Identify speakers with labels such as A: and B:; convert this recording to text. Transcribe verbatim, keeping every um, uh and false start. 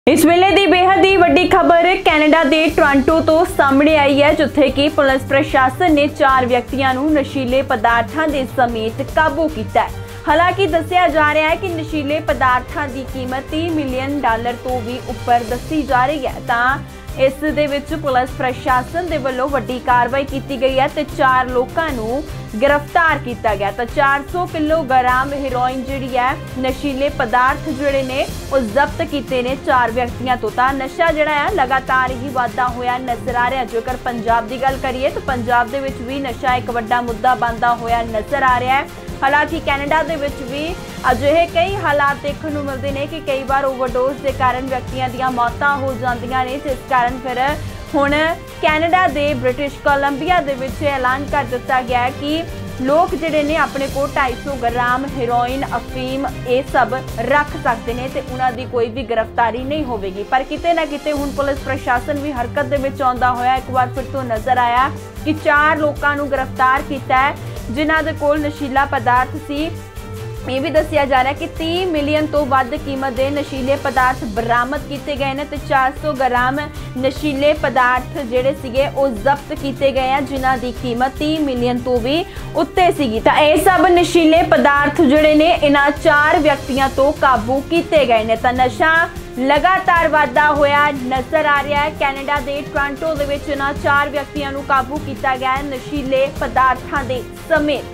A: इस वेले दी बेहद ही वड्डी खबर कैनेडा के टोरंटो तो सामने आई है, जिथे कि पुलिस प्रशासन ने चार व्यक्तियों को नशीले पदार्थों के समेत काबू किया है। हालांकि दसिया जा रहा है कि नशीले पदार्थों की कीमत तीस मिलियन डॉलर तो भी उपर दसी जा रही है। ता इस दे विच पुलिस प्रशासन दे वल्लों वड्डी कार्रवाई की गई है ते चार लोगों को गिरफ्तार किया गया। तो चार सौ किलोग्राम हेरोइन जिहड़ी है नशीले पदार्थ जिहड़े ने वो जब्त किए ने चार व्यक्तियों तो। ता नशा जिहड़ा है लगातार ही वाधा होया नजर आ रहा। जेकर पंजाब की गल करिए तो पंजाब दे विच भी नशा एक वड्डा मुद्दा बनता होया नजर आ रहा है। हालांकि कैनेडा दे विच भी अजिहे कई हालात देखने को मिलते हैं कि कई बार ओवरडोज के कारण व्यक्तियों दी मौतां हो जांदियां ने, जिस कारण फिर हुण कैनेडा दे ब्रिटिश कोलंबिया दे विच ऐलान कर दिता गया है कि लोग जिहड़े ने अपने को ढाई सौ ग्राम हेरोइन अफीम ये सब रख सकते हैं तो उन्हां दी कोई भी गिरफ्तारी नहीं होगी। पर किते ना किते हुण पुलिस प्रशासन भी हरकत दे विच आउंदा होया एक बार फिर तो नजर आया कि चार लोगों को गिरफ्तार किया है जिन्हां दे कोल नशीला पदार्थ सी। ये भी दसिया जा रहा है कि तीस मिलियन तो वध कीमत के नशीले पदार्थ बरामद किए गए हैं तो चार सौ ग्राम नशीले पदार्थ जिहड़े सीगे वो जब्त किए गए हैं जिन्हां दी कीमत तीस मिलियन तो भी उत्ते सीगी। तां ये सब नशीले पदार्थ जिहड़े ने इन्हां चार व्यक्तियों तो काबू किए गए हैं। तां नशा लगातार वाधा होया नजर आ रहा है। कैनेडा के टोरंटो दे विच इन्हां चार व्यक्तियों को काबू किया गया है नशीले पदार्थों के समेत।